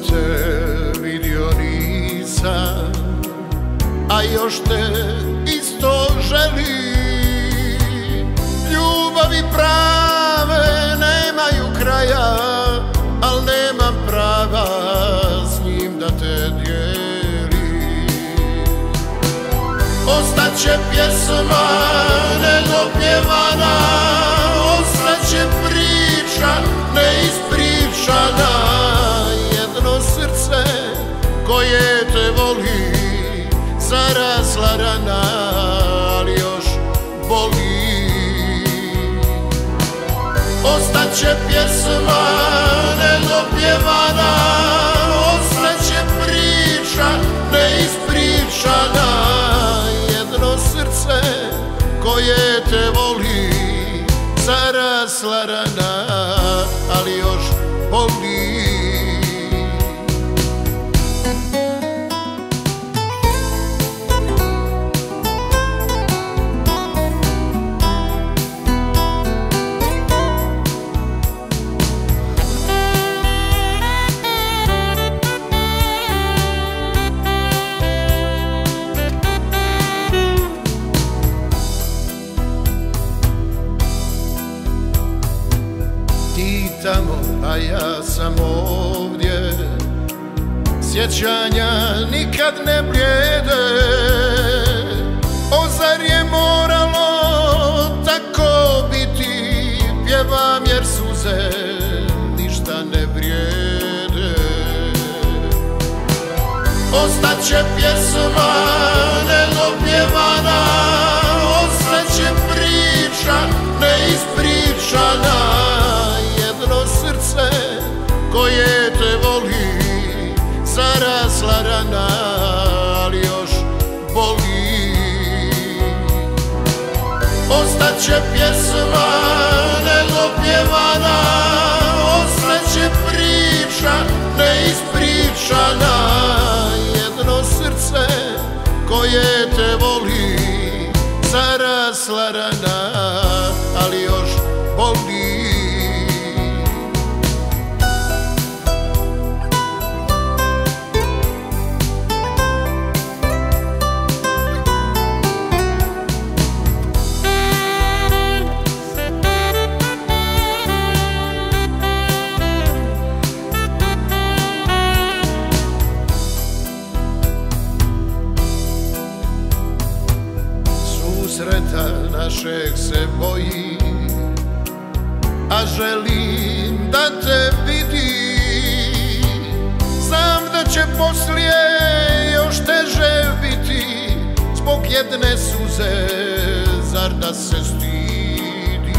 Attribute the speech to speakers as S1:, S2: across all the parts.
S1: te vidio nisam, a još te isto želim. Ljubavi prave nemaju kraja, al nemam prava s njim da te dijelim. Ostaće pjesma nedopjevana, ostaće priča neispričana. Jedno srce koje te voli, zarasla rana, ali još boli. Ostaće pjesma nedopjevana, ostaće priča neispričana. Jedno srce koje te voli, zarasla rana, ali još boli. Ti tamo, a ja sam ovdje, sjećanja nikad ne blijede. O, zar je moralo tako biti? Pjevam jer suze ništa ne vrijede. Ostaće pjesma nedopjevana, ostaće priča neispričana. Jedno srce koje te voli, zarasla rana, ali još boli. Ostaće pjesma nedopjevana, ostaće priča neispričana. Jedno srce koje te voli, zarasla rana, ali još boli. Susreta našeg se boji, a želim da te vidim. Znam da će poslije još teže biti, zbog jedne suze, zar da se stidi.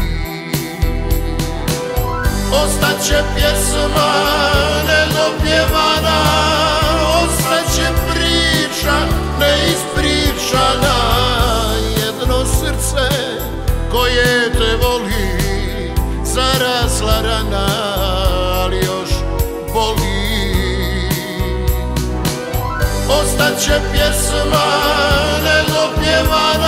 S1: Ostaće pjesma nedopjevana, ostaće priča neispričana. Jedno srce koje te voli, zarasla rana, ali još boli. Ostaće pjesma nedopjevana,